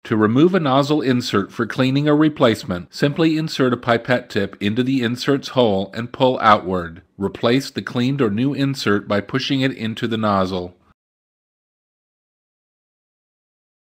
To remove a nozzle insert for cleaning or replacement, simply insert a pipette tip into the insert's hole and pull outward. Replace the cleaned or new insert by pushing it into the nozzle.